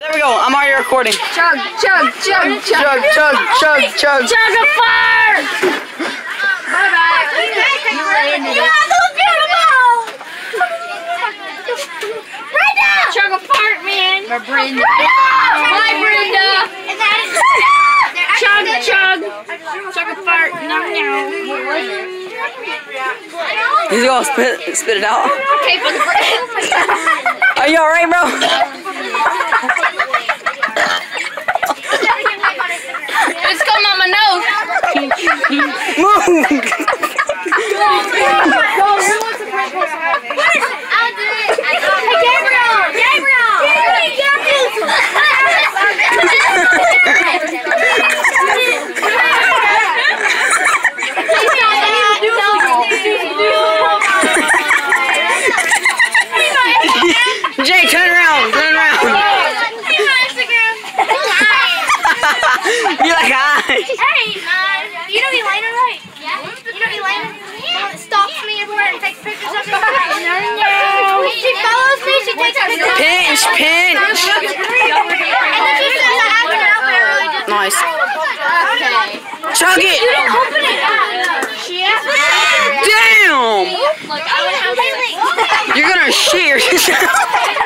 There we go. I'm already recording. Chug, chug, chug, chug, chug, chug, chug. Chug a fart! Bye bye. Yeah, that was beautiful! Brenda! Chug a fart, man. Brenda. Bye, Brenda. Chug, chug. Chug a fart. No, no. He's gonna spit it out. Okay, for the bread. Are you alright, bro? It's coming on my nose. Move! I'll do it. Hey, Gabriel! Gabriel! Jay, turn around, turn around. You're like, hi. Hey, you know Elena, right? Yeah. You know Elena? Yeah. Stalks me everywhere and takes pictures of me. No. She follows me, she takes pictures. Pinch, pinch. And then she says I have an outfit really just. Nice. Okay. Chug it. You didn't open it. Damn. Look, I would have You're gonna shit yourself.